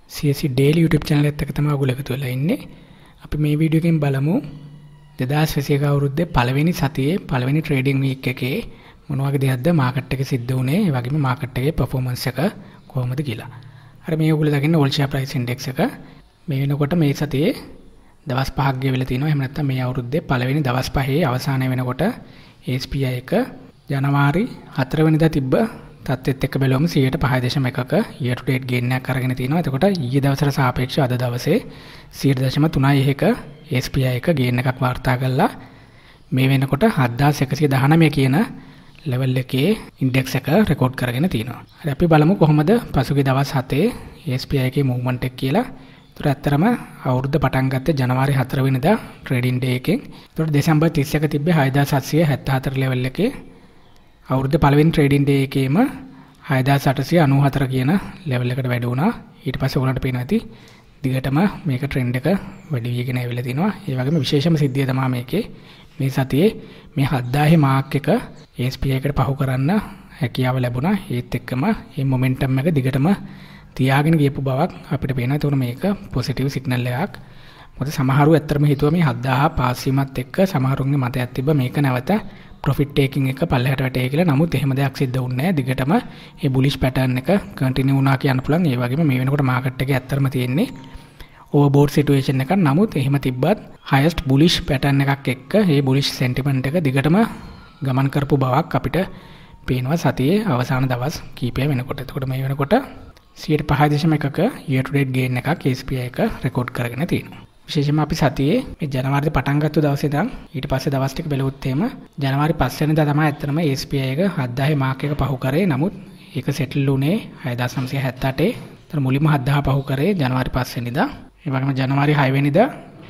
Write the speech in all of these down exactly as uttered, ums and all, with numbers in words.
C S C Daily YouTube channel එකත් එක්ක තමයි ඔයගොල්ලෝ එකතු වෙලා ඉන්නේ. අපි මේ වීඩියෝ එකෙන් බලමු දෙදාස් විසි එක අවුරුද්දේ පළවෙනි සතියේ පළවෙනි ට්‍රේඩින් වීක් එකේ මොන වගේ දෙයක්ද මාකට් එකේ සිද්ධ වුනේ, ඒ වගේම මාකට් එකේ පර්ෆෝමන්ස් එක කොහොමද කියලා. හරි මේ ඔයගොල්ලෝ දකින්න ඕල් ෂෙයා ප්‍රයිස් ඉන්ඩෙක්ස් එක මේ වෙනකොට මේ සතියේ දවස් පහක් ගෙවිලා තිනවා. එහෙම නැත්නම් මේ අවුරුද්දේ පළවෙනි දවස් පහේ අවසානය වෙනකොට S P I එක ජනවාරි හතර වෙනිදා තිබ්බ තත්ත්වෙත් එක්ක බැලුවම සියයට පහ දශම එකක year to date gain එකක් අරගෙන තිනවා. එතකොට ඊයේ දවසට සාපේක්ෂව අද දවසේ සියයට දශම තුනයි එකක S P I එක gain එකක් වාර්තා කළා. මේ වෙනකොට හත්දාස් එකසිය දහනවය කියන level එකේ index එක රෙකෝඩ් කරගෙන තිනවා. හරි අපි බලමු කොහොමද පසුගිය දවස් හතේ S P I එකේ movement එක කියලා. ඒතර ඇත්තරම අවුරුද්ද පටන් ගත්තේ ජනවාරි හතර වෙනිදා trading day එකෙන්. ඒතර දෙසැම්බර් තිස් එක තිබ්බේ හයදාස් හත්සිය හැත්තෑ හතර level එකේ. අවුරුද්ද පළවෙනි ට්‍රේඩින් ඩේ එකේම හයදාස් අටසිය අනූ හතර කියන ලෙවල් එකට වැඩි වුණා. ඊට පස්සේ ඔයගලන්ට පේනවා ඇති දිගටම මේක ට්‍රෙන්ඩ් එක වැඩි වීගෙන ඇවිල්ලා තිනවා. ඒ වගේම විශේෂම සිද්ධිය තමයි මේකේ මේ සතියේ මේ හත්දාහේ මාක් එක S P I එකට පහු කරන්න හැකියාව ලැබුණා. ඒත් එක්කම මේ මොමන්ටම් එක දිගටම තියාගෙන ගියපු බවක් අපිට පේනවා. ඒතකොට මේක පොසිටිව් සිග්නල් එකක්. මොකද සමහරව ඇත්තටම හිතුවා මේ හත්දාහ පාස් වීමත් එක්ක සමහරුන්ගේ මතයක් තිබ්බ මේක නැවත profit taking එක පල්ලෙහාට වැටේ කියලා. නමුත් එහෙම දෙයක් සිද්ධ වුණේ නැහැ. දිගටම මේ bullish pattern එක continue වුණා කියන්න පුළුවන්. ඒ වගේම මේ වෙනකොට market එකේ ඇත්තටම තියෙන්නේ overbought situation එකක්. නමුත් එහෙම තිබ්බත් highest bullish pattern එකක් එක්ක මේ bullish sentiment එක දිගටම ගමන් කරපු බවක් අපිට පේනවා සතියේ අවසාන දවස් කීපය වෙනකොට. එතකොට මේ වෙනකොට සියයට පහ දශම එකක year to date gain එකක් S P I එක රෙකෝඩ් කරගෙන තියෙනවා. විශේෂයෙන්ම අපි සතියේ මේ ජනවාරි පටන් ගත්ත දවසේ ඉඳන් ඊට පස්සේ දවස් ටික බැලුවොත් එහෙම ජනවාරි පහ වෙනිදා තමයි ඇත්තටම S P I එක හත්දාහේ මාක් එක පහු කරේ. නමුත් ඒක සෙටල් වුණේ හයදාස් නවසිය හැත්තෑ අටේ. ඒතර මුලින්ම හත්දාහ පහු කරේ ජනවාරි පහ වෙනිදා. ඒ වගේම ජනවාරි හය වෙනිදා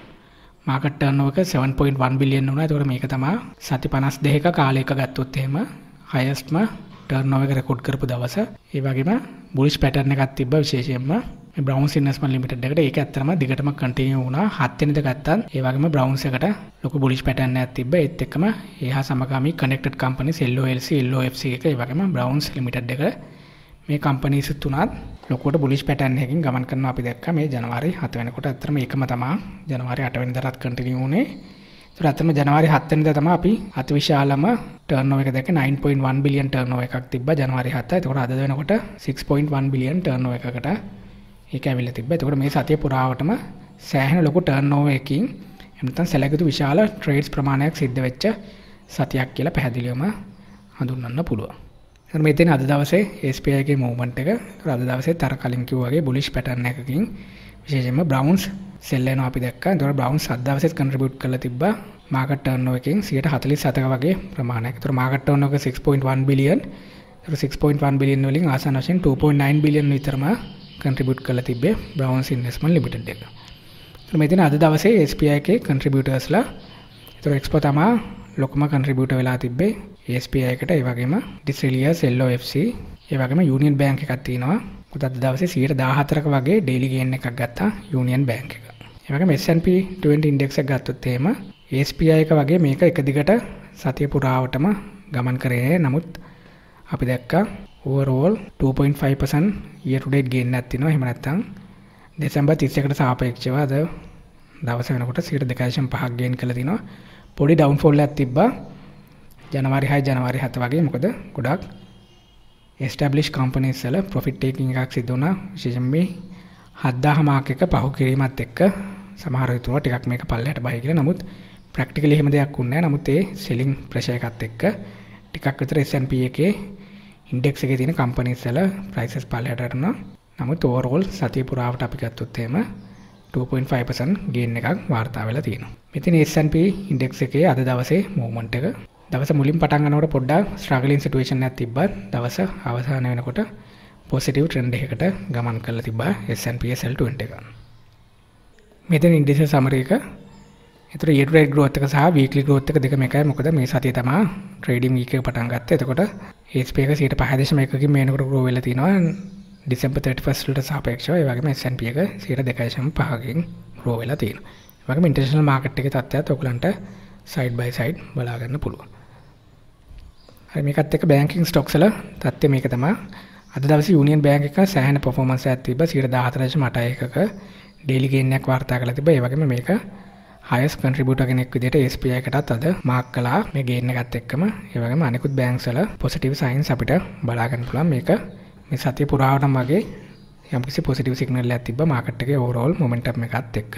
මාකට් ටර්නෝවර් එක seven point one billion වුණා. ඒතකොට මේක තමයි සති පනස් දෙකක කාලයක ගත්තොත් එහෙම highestම ටර්නෝවර් එක රෙකෝඩ් කරපු දවස. ඒ වගේම bullish pattern එකක් තිබ්බ විශේෂයෙන්ම Browns Investment Limited එකට. ඒක ඇත්තටම දිගටම කන්ටිනියු වුණා. හත් වෙනිදා ගත්තත් ඒ වගේම Browns එකට ලොකු bullish pattern එකක් තිබ්බ. ඒත් එක්කම ඒහා සමගාමී connected companies L O L C L O F C එක ඒ වගේම Browns Limited එක මේ companies තුනත් ලොකුවට bullish pattern එකකින් ගමන් කරනවා අපි දැක්කා මේ ජනවාරි හත වෙනකොට. ඇත්තටම ඒකම තමයි ජනවාරි අට වෙනිදාට කන්ටිනියු වුණේ. ඒත් ඇත්තටම ජනවාරි හත වෙනිදා තමයි අපි අතිවිශාලම turnover එක දැක්කේ nine point one billion turnover එකක් තිබ්බා ජනවාරි හත. ඒතකොට අද වෙනකොට six point one billion turnover එකකට ඒක ඇවිල්ලා තිබ්බා. එතකොට මේ සතිය පුරාවටම සෑහෙන ලොකු ටර්නෝවර් එකකින් එහෙම නැත්නම් සැලකියුතු විශාල ට්‍රේඩ්ස් ප්‍රමාණයක් සිද්ධ වෙච්ච සතියක් කියලා පැහැදිලිවම හඳුන්වන්න පුළුවන්. එතන මෙතන අද දවසේ S P I එකේ මූවමන්ට් එක අද දවසේ තර කලින් කිව්වා වගේ බුලිෂ් පැටර්න් එකකින් විශේෂයෙන්ම බ්‍රවුන්ස් සෙල් වෙනවා අපි දැක්කා. එතකොට බ්‍රවුන්ස් අද දවසේත් කන්ට්‍රිබියුට් කරලා තිබ්බා මාකට් ටර්නෝවර් එකකින් සියයට හතළිස් හතක වගේ ප්‍රමාණයක්. එතකොට මාකට් ටර්නෝවර් එක six point one billion. එතකොට six point one billion වලින් ආසන්න වශයෙන් two point nine billion විතරම contribute කරලා තිබ්බේ Browns Investment Limited එක. ඒතර මෙතන අද දවසේ S P I එකේ contributors-ලා ඒතර Expo තමයි ලොකුම contributor වෙලා තිබ්බේ S P I එකට. ඒ වගේම Disrelius L O F C ඒ වගේම Union Bank එකක් තියෙනවා. මොකද අද දවසේ සියයට දාහතරක වගේ daily gain එකක් ගත්තා Union Bank එක. ඒ වගේම S and P twenty index එක ගත්තොත් එහෙම S P I එක වගේ මේක එක දිගට සතිය පුරාවටම ගමන් කරේ. නමුත් අපි දැක්කා overall two point five percent year to date gain එකක් තියෙනවා. එහෙම නැත්නම් දෙසැම්බර් තිස් එකට සාපේක්ෂව අද දවස වෙනකොට සියයට දෙක දශම පහක් gain කරලා තිනවා. පොඩි downfall එකක් තිබ්බා ජනවාරි හය ජනවාරි හත වගේ. මොකද ගොඩක් established companies වල profit taking එකක් සිදු වුණා. විශේෂයෙන් මේ හත්දාහ මාක් එක පහු කිරීමත් එක්ක සමහර හිතුවා ටිකක් මේක පල්ලෙහාට බහයි කියලා. නමුත් practically එහෙම දෙයක් වුණේ නැහැ. නමුත් ඒ selling pressure එකත් එක්ක ටිකක් විතර S and P එකේ index එකේ තියෙන companies වල prices පල්ලෙහාට යනවා. නමුත් overall සතිය පුරාවට අපි ගත්තොත් එහෙම two point five percent gain එකක් වාර්තා වෙලා තියෙනවා. මෙතන S and P index එකේ අද දවසේ movement එක දවස මුලින් පටන් ගන්නකොට පොඩ්ඩක් struggling situation එකක් තිබ්බත් දවස අවසාන වෙනකොට positive trend එකකට ගමන් කරලා තිබ්බා S and P S L twenty එක. මෙතන indices summary එක ඒතර year to date growth එක සහ weekly growth එක දෙකම එකයි. මොකද මේ සතිය තමයි trading week එක පටන් ගත්තේ. එතකොට S P I එක සියයට පහ දශම එකකින් මේනකොට grow වෙලා තිනවා December thirty-first වලට සාපේක්ෂව. ඒ වගේම S and P එක සියයට දෙක දශම පහකින් grow වෙලා තියෙනවා. ඒ වගේම international market එකේ තත්ත්වයත් ඔයගලන්ට side by side බලා ගන්න පුළුවන්. හරි මේකත් එක්ක banking stocks වල තත්ත්වය මේක තමයි. අද දවසේ යූනියන් බැංක් එක සෑහෙන performance එකක් තිබ්බා සියයට දාහතර දශම අට එකක daily gain එකක් වාර්තා කරලා තිබ්බා. ඒ වගේම මේක highest contributor කෙනෙක් විදිහට S P I එකටත් අද මාක් කළා මේ gain එකත් එක්කම. ඒ වගේම අනිකුත් banks වල positive signs අපිට බලා ගන්න පුළුවන්. මේක මේ සතිය පුරාවටම වගේ යම්කිසි positive signal එකක් තිබ්බා market එකේ overall momentum එකත් එක්ක.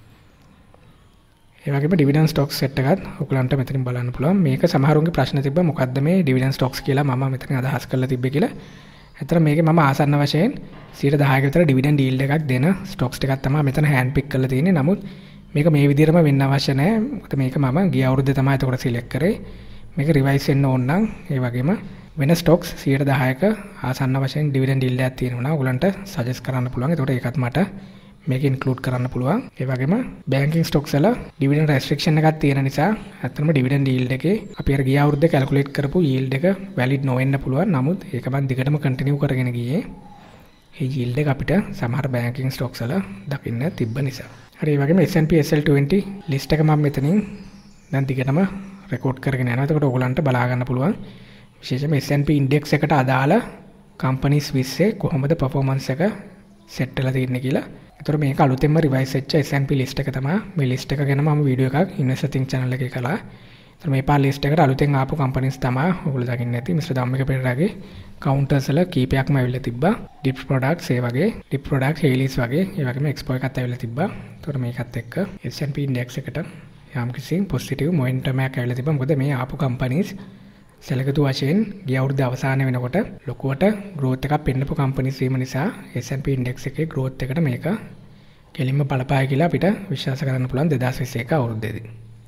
ඒ වගේම dividend stocks set එකත් ඔයගලන්ට මෙතනින් බලන්න පුළුවන්. මේක සමහරුන්ගේ ප්‍රශ්න තිබ්බා මොකද්ද මේ dividend stocks කියලා මම මෙතන අදහස් කරලා තිබ්බේ කියලා. ඇත්තට මේකේ මම ආසන්න වශයෙන් සියයට දහයක විතර dividend yield එකක් දෙන stocks ටිකක් තමයි මෙතන hand pick කරලා තියෙන්නේ. නමුත් මේක මේ විදිහටම වෙන්න අවශ්‍ය නැහැ. මොකද මේක මම ගිය අවුරුද්දේ තමයි එතකොට select කරේ. මේක revise වෙන්න ඕන නම් ඒ වගේම වෙන stocks සියයට දහයක ආසන්න වශයෙන් dividend yield එකක් තියෙනවා නම් ඔයගලන්ට suggest කරන්න පුළුවන්. එතකොට ඒකත් මට මේක include කරන්න පුළුවන්. ඒ වගේම banking stocks වල dividend restriction එකක් තියෙන නිසා ඇත්තටම dividend yield එකේ අපි අර ගිය අවුරුද්දේ calculate කරපු yield එක valid නොවෙන්න පුළුවන්. නමුත් ඒක මම දිගටම continue කරගෙන ගියේ. මේ yield එක අපිට සමහර banking stocks වල දකින්න තිබ්බ නිසා. හරි ඒ වගේම S and P S L twenty list එක මම මෙතනින් දැන් දිගටම record කරගෙන යනවා. එතකොට ඔයගලන්ට බලා ගන්න පුළුවන්. විශේෂයෙන්ම S and P index එකට අදාළ companies විශ්සේ කොහොමද performance එක set වෙලා තියෙන්නේ කියලා. ඒතර මේක අලුතෙන්ම රිවයිස් වෙච්ච S and P list එක තමයි. මේ list එක ගැන මම වීඩියෝ එකක් Investor Think channel එකේ කළා. ඒතර මේ පාර list එකට අලුතෙන් ආපු companies තමයි ඔයගොල්ලෝ දකින්න ඇති. මිස්ටර් ධම්මික පෙරේරාගේ counters වල කීපයක්ම ඇවිල්ලා තිබ්බා. Dip products ඒ වගේ, Dip products Hayleys වගේ, ඒ වගේම Expo එකත් ඇවිල්ලා තිබ්බා. ඒතර මේකත් එක්ක S and P index එකට යම්කිසි positive momentum එකක් ඇවිල්ලා තිබ්බා. මොකද මේ ආපු companies සැලකතු වශයෙන් ගිය අවුරුද්ද අවසානයේ වෙනකොට ලොකුවට growth එකක් පෙන්නපු companies වීම නිසා S and P index එකේ growth එකට මේක කෙලින්ම බලපායි කියලා අපිට විශ්වාස කරන්න පුළුවන් දෙදාස් විසි එක අවුරුද්දේදී.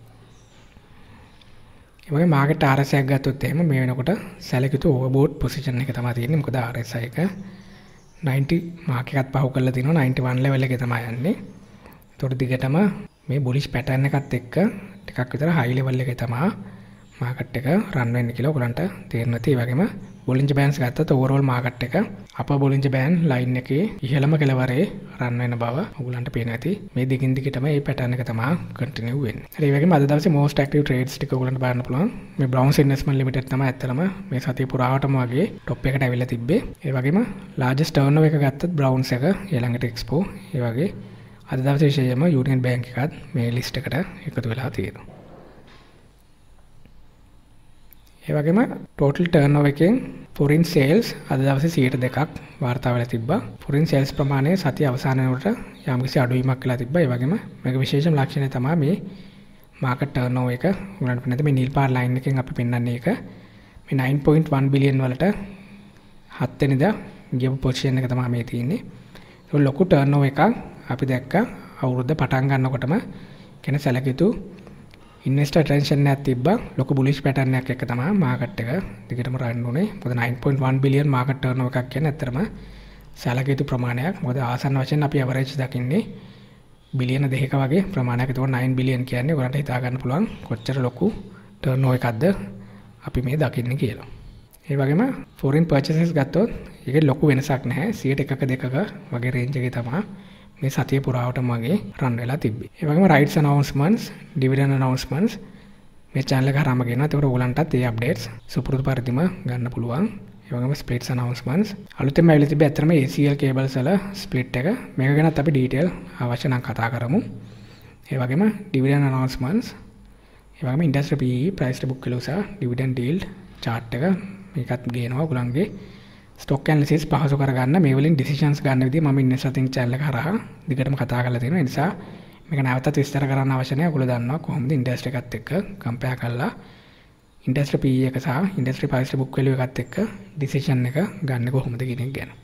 ඒ වගේ market R S I එකක් ගත්තොත් එහෙම මේ වෙනකොට සැලකතු overbought position එක තමයි තියෙන්නේ. මොකද R S I එක ninety mark එකත් පහු කරලා තිනවා ninety-one level එකේ තමයි යන්නේ. ඒතකොට දිගටම මේ bullish pattern එකත් එක්ක ටිකක් විතර high level එකේ තමයි market එක run වෙන්නේ කියලා ඔයගලන්ට තේරෙනවා. ඒ වගේම Bollinger Bands ගත්තත් overall market එක upper Bollinger Band line එකේ ඉහළම කෙළවරේ run වෙන බව ඔයගලන්ට පේනවා ඇති. මේ දිගින් දිගටම මේ pattern එක තමයි continue වෙන්නේ. හරි ඒ වගේම අද දවසේ most active trades ටික ඔයගලන්ට බලන්න පුළුවන්. මේ Browns Investment Limited තමයි ඇත්තටම මේ සතිය පුරාවටම වගේ top එකට ඇවිල්ලා තිබ්බේ. ඒ වගේම largest turnover එක ගත්තත් Browns එක ඊළඟට Expo ඒ වගේ අද දවසේ විශේෂයෙන්ම Union Bank එකත් මේ list එකට එකතු වෙලා තියෙනවා. ඒ වගේම total turnover එකෙන් foreign sales අද දවසේ සියයට දෙකක් වාර්තා වෙලා තිබ්බා. foreign sales ප්‍රමාණය සතිය අවසාන වෙනකොට යම්කිසි අඩුවීමක් වෙලා තිබ්බා. ඒ වගේම මේක විශේෂම ලක්ෂණය තමයි මේ market turnover එක. උගලන්ට පෙන්නද මේ නිල් පාර line එකෙන් අපි පෙන්වන්නේ ඒක මේ nine point one billion වලට හත් වෙනිදා ගියපු position එක තමයි මේ තියෙන්නේ. ඒක ලොකු turnover එකක් අපි දැක්කා අවුරුද්ද පටන් ගන්නකොටම කියන සැලකිතු investor attention එකක් තිබ්බා. ලොකු bullish pattern එකක් එක්ක තමයි market එක දිගටම run වුනේ. මොකද nine point one billion market turnover එකක් කියන්නේ ඇත්තටම සැලකිය යුතු ප්‍රමාණයක්. මොකද ආසන්න වශයෙන් අපි average දකින්නේ බිලියන දෙකක වගේ ප්‍රමාණයක්. ඒතකොට nine billion කියන්නේ ඔයාලට හිතා ගන්න පුළුවන් කොච්චර ලොකු turnover එකක්ද අපි මේ දකින්නේ කියලා. ඒ වගේම foreign purchases ගත්තොත් ඒකේ ලොකු වෙනසක් නැහැ. සියයට එකක දෙකක වගේ range එකේ තමයි මේ සතිය පුරාවටම වගේ රන් වෙලා තිබ්බේ. ඒ වගේම rights announcements, dividend announcements මේ channel එක හරහාම ගෙනවා. ඒකට ඔයගලන්ටත් මේ updates සුපුරුදු පරිදිම ගන්න පුළුවන්. ඒ වගේම splits announcements අලුතෙන්ම ඇවිල්ලා තිබ්බේ ඇත්තටම A C L cables වල split එක. මේක ගැනත් අපි detail අවශ්‍ය නම් කතා කරමු. ඒ වගේම dividend announcements, ඒ වගේම industry P E price to book value සහ dividend yield chart එක මේකත් ගේනවා ඔයගලන්ගේ stock analysis පහසු කරගන්න මේ වලින් decisions ගන්න විදිහ මම Investor Think channel එක හරහා දිගටම කතා කරලා තියෙනවා. ඒ නිසා මේක නැවතත් විස්තර කරන්න අවශ්‍ය නැහැ. ඔයගොල්ලෝ දන්නවා කොහොමද industry එකත් එක්ක compare කරලා industry P E එක සහ industry price to book value එකත් එක්ක decision එක ගන්න කොහොමද කියන එක ගැන.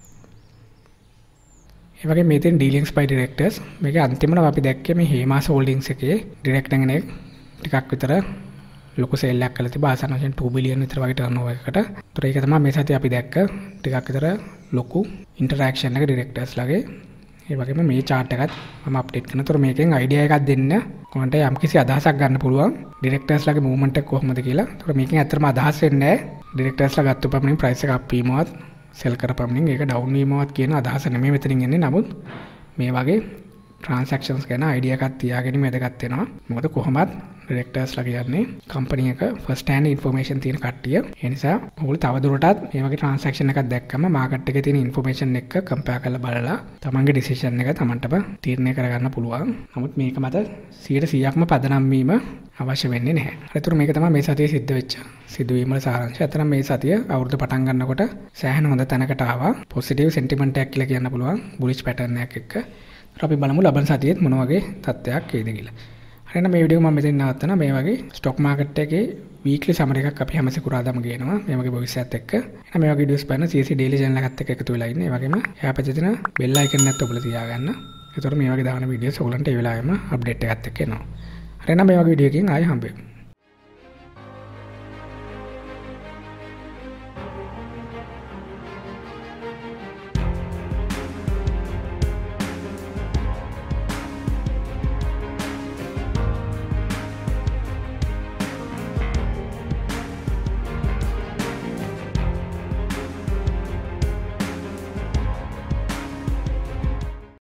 ඒ වගේ මේ තියෙන dealings by directors මේකේ අන්තිමට අපි දැක්කේ මේ Hemas Holdings එකේ director කෙනෙක් ටිකක් විතර ලොකු සේල් එකක් කළා තිබා ආසන්න වශයෙන් two billion විතර වගේ turnover එකකට. ඒතර ඒක තමයි මේ සතිය අපි දැක්ක ටිකක් විතර ලොකු interaction එක directors ලාගේ. ඒ වගේම මේ chart එකත් මම අප්ඩේට් කරනවා. ඒතර මේකෙන් idea එකක් දෙන්න කොහොමද යම්කිසි අදහසක් ගන්න පුළුවන් directors ලාගේ movement එක කොහොමද කියලා. ඒතර මේකෙන් ඇත්තටම අදහස් වෙන්නේ directors ලා ගත්ත පමණින් price එක up වීමවත් sell කරපමණින් ඒක down වීමවත් කියන අදහස නෙමෙයි මෙතනින් එන්නේ. නමුත් මේ වගේ transactions ගැන idea එකක් තියාගෙන වැදගත් වෙනවා. මොකද කොහොමත් ඩිරෙක්ටර්ස්ලා කියන්නේ කම්පැනි එක ෆස්ට් හෑන්ඩ් ඉන්ෆර්මේෂන් තියෙන කට්ටිය. ඒ නිසා ඔයගොල්ලෝ තවදුරටත් මේ වගේ ට්‍රාන්සැක්ෂන් එකක් දැක්කම මාකට් එකේ තියෙන ඉන්ෆර්මේෂන් එක කම්පෙයාර් කරලා බලලා තමන්ගේ ඩිසිෂන් එක තමන්ටම තීරණය කරගන්න පුළුවන්. නමුත් මේක මත සියයට සීයක්ම පදනම් වීම අවශ්‍ය වෙන්නේ නැහැ. ඒතර මේක තමයි මේ සතියේ සිද්ධ වෙච්ච සිදුවීම් වල සාරාංශය. අතන මේ සතිය අවුරුද්ද පටන් ගන්නකොට සෑහෙන හොඳ තැනකට ආවා. පොසිටිව් සෙන්ටිමන්ට් එකක් කියලා කියන්න පුළුවන් බුලිෂ් පැටර්න් එකක් එක්ක. අපි බලමු ලබන සතියේත් මොන වගේ තත්ත්වයක් එයිද කියලා. හරිනම් මේ වීඩියෝ මම මෙතන නවත්තනවා. මේ වගේ ස්ටොක් මාකට් එකේ වීක්ලි සමරි එකක් අපි හැම සිකුරාදාම ගේනවා. මේ වගේ භවිෂයත් එක්ක. එහෙනම් මේ වගේ වීඩියෝස් බලන්න සී සී ඩේලි channel එකත් එක්ක එකතු වෙලා ඉන්න. ඒ වගේම එහා පැත්තේ තියෙන බෙල් අයිකන් එකත් ඔබලා තියාගන්න. ඒතකොට මේ වගේ දාන වීඩියෝස් ඔයගලන්ට ඒ වෙලාවෙම අප්ඩේට් එකත් එක්ක එනවා. හරිනම් මේ වගේ වීඩියෝ එකකින් ආයෙ හම්බෙමු.